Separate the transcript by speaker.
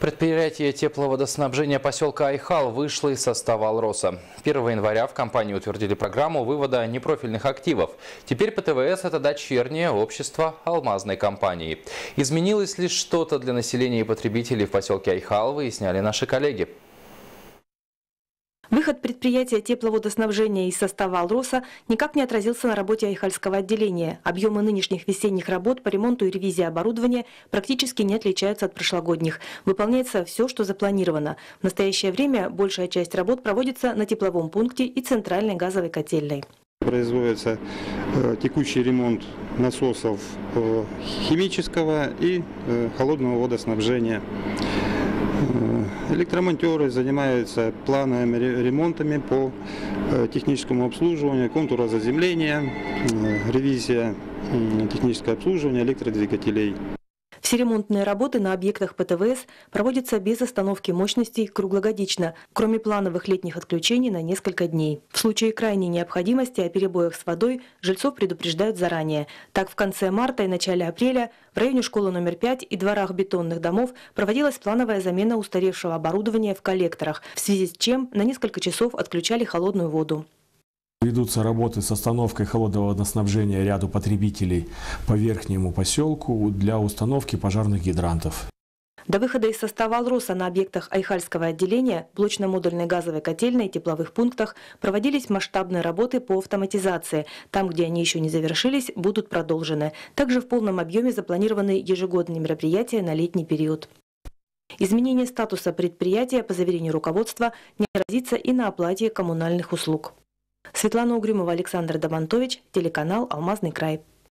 Speaker 1: Предприятие тепловодоснабжения поселка Айхал вышло из состава Алроса. 1 января в компании утвердили программу вывода непрофильных активов. Теперь ПТВС – это дочернее общество алмазной компании. Изменилось ли что-то для населения и потребителей в поселке Айхал, выясняли наши коллеги.
Speaker 2: Выход предприятия тепловодоснабжения из состава Алроса никак не отразился на работе айхальского отделения. Объемы нынешних весенних работ по ремонту и ревизии оборудования практически не отличаются от прошлогодних. Выполняется все, что запланировано. В настоящее время большая часть работ проводится на тепловом пункте и центральной газовой котельной.
Speaker 3: Производится текущий ремонт насосов химического и холодного водоснабжения. Электромонтеры занимаются плановыми ремонтами по техническому обслуживанию, контурозаземления, ревизия, техническое обслуживание электродвигателей.
Speaker 2: Все ремонтные работы на объектах ПТВС проводятся без остановки мощностей круглогодично, кроме плановых летних отключений на несколько дней. В случае крайней необходимости о перебоях с водой жильцов предупреждают заранее. Так, в конце марта и начале апреля в районе школы номер 5 и дворах бетонных домов проводилась плановая замена устаревшего оборудования в коллекторах, в связи с чем на несколько часов отключали холодную воду.
Speaker 4: Ведутся работы с остановкой холодного водоснабжения ряду потребителей по верхнему поселку для установки пожарных гидрантов.
Speaker 2: До выхода из состава Алроса на объектах айхальского отделения, блочно-модульной газовой котельной и тепловых пунктах проводились масштабные работы по автоматизации. Там, где они еще не завершились, будут продолжены. Также в полном объеме запланированы ежегодные мероприятия на летний период. Изменение статуса предприятия, по заверению руководства, не отразится и на оплате коммунальных услуг. Светлана Угрюмова, Александр Домонтович, телеканал «Алмазный край».